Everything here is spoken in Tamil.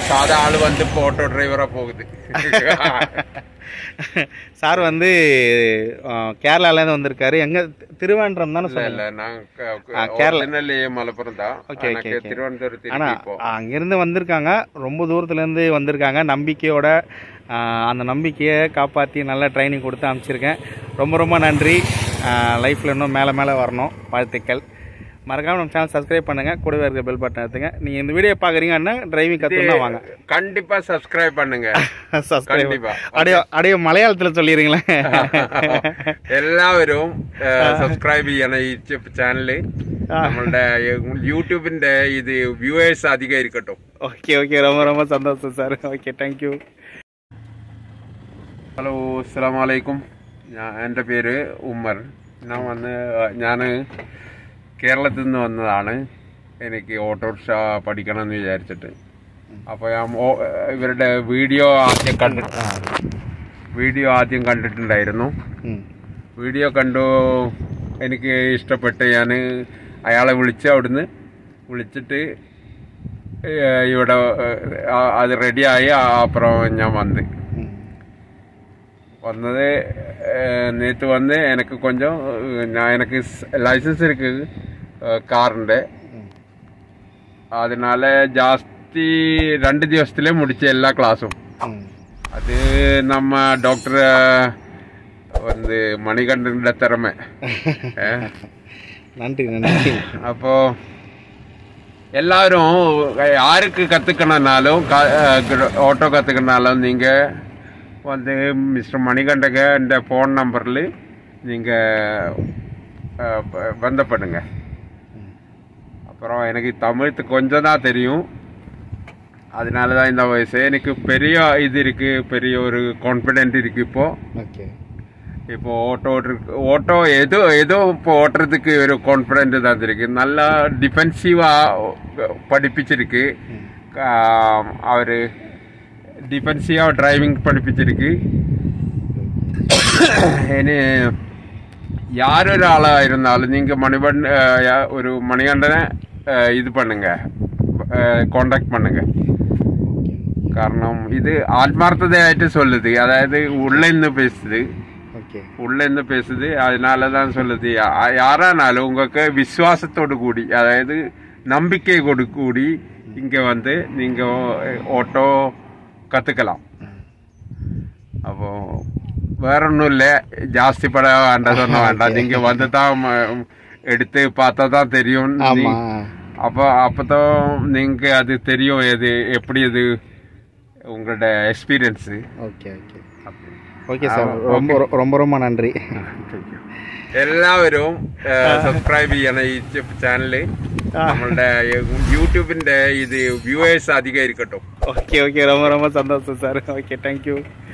சாதா ஆள் வந்து இப்போ ஆட்டோ டிரைவராக போகுது. சார் வந்து கேரளாலேருந்து வந்திருக்காரு. எங்கே திருவேண்டரம் தானே சொன்னீங்க? இல்லை நான் கேரளா மலப்புரம் தான். Okay okay. திருவனந்தபுரத்தில். ஆனால் அங்கேருந்து வந்திருக்காங்க, ரொம்ப தூரத்துலேருந்து வந்திருக்காங்க. நம்பிக்கையோட அந்த நம்பிக்கையை காப்பாற்றி நல்லா ட்ரைனிங் கொடுத்து அனுப்பிச்சிருக்கேன். ரொம்ப ரொம்ப நன்றி. லைஃப்பில் இன்னும் மேலே மேலே வரணும். வாழ்த்துக்கள். மறக்காமல் நம்ம சேனல் சப்ஸ்கிரைப் பண்ணுங்கள், கூடவே இருக்க பெல் பட்டன் எடுத்துங்க. நீங்கள் இந்த வீடியோ பார்க்குறீங்கன்னா டிரைவிங் கற்றுனா வாங்க, கண்டிப்பாக சப்ஸ்கிரைப் பண்ணுங்க. அப்படியே மலையாளத்தில் சொல்லிடுங்களேன். എല്ലാവരും സബ്സ്ക്രൈബ് ചെയ്യണം ഈ ചാനൽ. നമ്മളുടെ യൂട്യൂബിന്റെ ഇത് വ്യൂവേഴ്സ് അധികം ഇരിക്കട്ടോ. Okay okay. ரொம்ப ரொம்ப சந்தோஷம் சார். Okay, thank you. ഹലോ, അസ്സലാമു അലൈക്കും. എൻ്റെ പേര് ഉമ്മർ. ഞാൻ കേരളത്തിൽ നിന്ന് വന്നതാണ്. എനിക്ക് ഓട്ടോറിക്ഷ പഠിക്കണമെന്ന് വിചാരിച്ചിട്ട്. അപ്പോൾ ഞാൻ ഇവരുടെ വീഡിയോ ആദ്യം കണ്ടിട്ടുണ്ടായിരുന്നു. വീഡിയോ കണ്ടു, എനിക്ക് ഇഷ്ടപ്പെട്ട് ഞാൻ അയാളെ അവിടുന്ന് വിളിച്ചിട്ട് ഇവിടെ അത് റെഡിയായി. അപ്പുറം ഞാൻ வந்தது நேற்று வந்து எனக்கு கொஞ்சம் எனக்கு லைசன்ஸ் இருக்கு காருண்டு. அதனால ஜாஸ்தி 2 ദിവസത്തിலே முடிச்ச எல்லா கிளாஸும். அது நம்ம டாக்டர் வந்து மணிகண்டனோட திறமை. நன்றி நன்றி. அப்போ எல்லாரும் யாருக்கு கற்றுக்கணுன்னாலும் ஓட்டோ கற்றுக்கணுன்னாலும் நீங்கள் வந்து மிஸ்டர் மணிகண்டகன்ற ஃபோன் நம்பரில் நீங்கள் பந்தப்படுங்க. அப்புறம் எனக்கு தமிழ் கொஞ்சம் தான் தெரியும். அதனால தான் இந்த வயசு எனக்கு பெரிய இது இருக்குது, பெரிய ஒரு கான்ஃபிடென்ட் இருக்குது. இப்போ ஓட்டோ ஏதோ இப்போ ஓட்டுறதுக்கு ஒரு கான்ஃபிடென்ட் தான் இருக்குது. நல்லா டிஃபென்சிவாக படிப்பிச்சிருக்கு. அவர் டிஃபென்சிவாக டிரைவிங் படிப்பிச்சிருக்கு. இனி யாரொராளாக இருந்தாலும் நீங்கள் ஒரு மணிகண்டனை இது பண்ணுங்க, காண்டாக்ட் பண்ணுங்க. காரணம் இது ஆத்மார்த்ததையாயிட்டு சொல்லுது, அதாவது உள்ளேருந்து பேசுது. அதனால தான் சொல்லுது. யாரானாலும் உங்களுக்கு விசுவாசத்தோடு கூடி, அதாவது நம்பிக்கை கூடி இங்கே வந்து நீங்கள் ஓட்டோ கற்றுக்கலாம். அப்போ வேற ஒன்றும் இல்லை, ஜாஸ்தி பட வேண்டாம் வேண்டாம். நீங்கள் வந்து தான் எடுத்து பார்த்தா தான் தெரியும். அப்போதான் நீங்கள் அது தெரியும் எது எப்படி அது உங்களோட experience. Okay okay okay sir. ரொம்ப ரொம்ப ரொம்ப நன்றி. എല്ലാവരും സബ്സ്ക്രൈബ് ചെയ്യണം ഈ ചാനല്. നമ്മളുടെ യൂട്യൂബിന്റെ ഇത് വ്യൂവേഴ്സ് അധികം ഇരിക്കട്ടോ. Okay okay. ரொம்ப ரொம்ப சந்தோஷம் சார். Okay, thank you.